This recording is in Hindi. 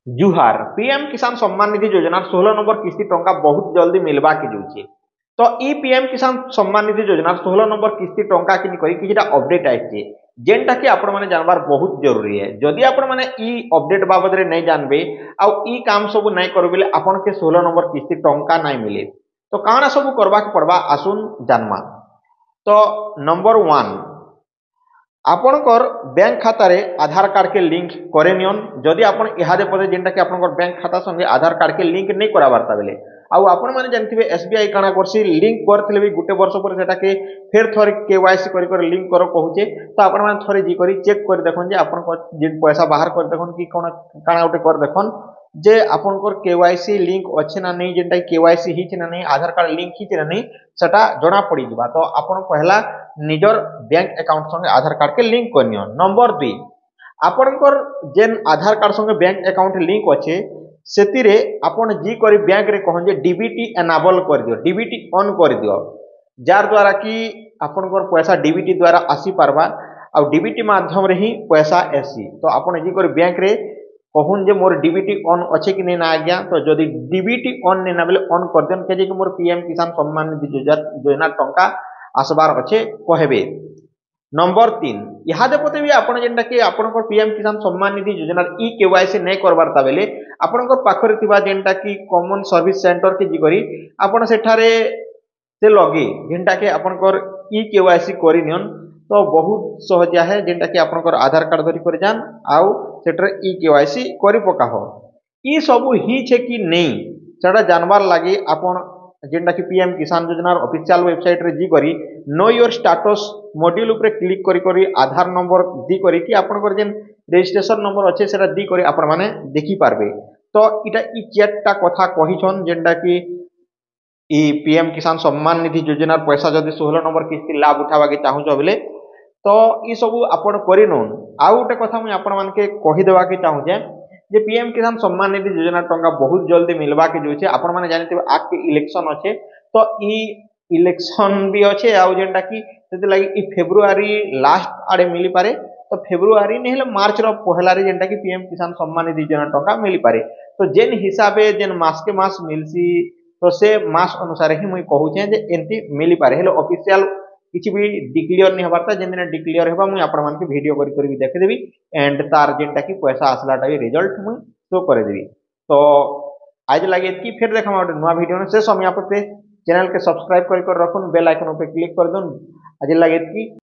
जुहार पीएम किसान सम्मान निधि योजना 16 नंबर किस्ती टंका बहुत जल्दी मिलवा के जाऊे। तो ई पीएम किसान सम्मान निधि योजना 16 नंबर किस्ती टंका किटा अपडेट आए जेनटा कि आपण माने जानबार बहुत जरूरी है। जदि आपण माने ई अपडेट बाबद रे नहीं जानबे आउ ई काम सब नहीं करबे आपण के 16 नंबर किस्ती टंका नहीं मिले। तो काना सब करबा के पड़बा आसुन जानमा। तो नंबर 1 आपणकर बैंक खाता रे आधार कार्ड के लिंक करे नियन। जदि आपण इहादे पदे जेनटा कि आपणकर बैंक खाता संगे आधार कार्ड के लिंक नहीं कराबारता बेले आउ आपण माने जानथिबे एसबीआई काना करसी लिंक करथिले भी गुटे वर्ष पर सेटा के फेर थोर केवाईसी करी कर लिंक करो कहूचे। तो आपण माने थोरे जी करी चेक कर देखन जे आपण को जिन पैसा बाहर कर देखन कि कोन काना उटे कर देखन जे आपणकर केवाईसी लिंक अछि ना नहीं जेनटा केवाईसी हिच ना नहीं आधार कार्ड लिंक हिच ना नहीं सेटा जणा पड़ी दिबा। तो आपण पहला निजर बैंक अकाउंट संगे आधार कार्ड के लिंक करनियो। नंबर 2 आपणकर जेन आधार कार्ड संगे बैंक अकाउंट लिंक अच्छे सेतिरे आपण जी करी बैंक रे कहन जे डीबीटी एनाबल कर दियो डीबीटी ऑन कर दियो जार द्वारा कि आपणकर पैसा डीबीटी द्वारा आसी पारबा आ डीबीटी माध्यम रे ही पैसा एसी। तो आपण जी करी बैंक रे कहून जे मोर डीबीटी ऑन अच्छे कि नहीं ना आज्ञा। तो जदि डीबीटी ऑन नहीं ना बेले ऑन कर देन के जे कि मोर पीएम किसान सम्मान निधि योजना टंका आसबार अच्छे कहबे। नंबर 3 इहादे पते भी आपण जेनटा कि आपणकर पीएम किसान सम्मान निधि योजना ई केवाईसी नहीं करबारता बेले आपणकर पाखरे थिबा जेनटा कि कॉमन सर्विस सेंटर के जी करी आपण सेठारे से लगे जेनटा कि आपणकर ई केवाईसी करि नियन। तो बहुत सहजिया है जेनटा कि आपणकर आधार कार्ड धरि कर जान आउ सेठरे ई केवाईसी करि पका हो। ई सब ही छे कि नहीं सेटा जानबार लागि आपण जेनटा कि पीएम किसान योजना ऑफिशियल वेबसाइट रे जी करी नो योर स्टेटस मॉड्यूल ऊपर क्लिक करी करी आधार नंबर दी करी कि आपनकर जेन रजिस्ट्रेशन नंबर अच्छे सेटा दी करी आपण माने देखि पारबे। तो इटा ई चारटा कथा कहिछन जेनटा कि ई पीएम किसान सम्मान निधि योजना पैसा जदि 16 नंबर किस्ती लाभ उठावा के चाहू बोले तो ई सब आपण करि नोन। आ गोटे कथा मुई आपण मानके कहि देबा के चाहू जे पीएम किसान सम्मान निधि योजना टंका बहुत जल्दी मिलवा के जोचे। आपण माने जानते आग के इलेक्शन अच्छे तो ई इलेक्शन भी अच्छे आउ जेनटा कि सेति लागि ई फेब्रुआरी लास्ट आड़े मिली पारे। तो फेब्रुआरी नहीं हेले मार्च रो पहला रे जेनटा कि पीएम किसान सम्मान निधि योजना टंका मिली पारे। तो जेन हिसाबे जेन मास के मास मिलसी तो से मास अनुसार ही मुई कहूचे जे एंती मिली पारे हेले ऑफिशियल किछि भी डिक्लेयर नहीं हबारता जेन दिन डिक्लेयर हेबा मुई आपण मान के वीडियो करी करी भी देखे देबी एंड तार जेनटा कि पैसा आसलाटा भी रिजल्ट मुई शो करे देबी। तो आज लगे कि फिर देखा गोटे नुआ वीडियो से समय पे चैनल के सब्सक्राइब कर रखुन बेल आइकन पे क्लिक कर दून। आज लगे कि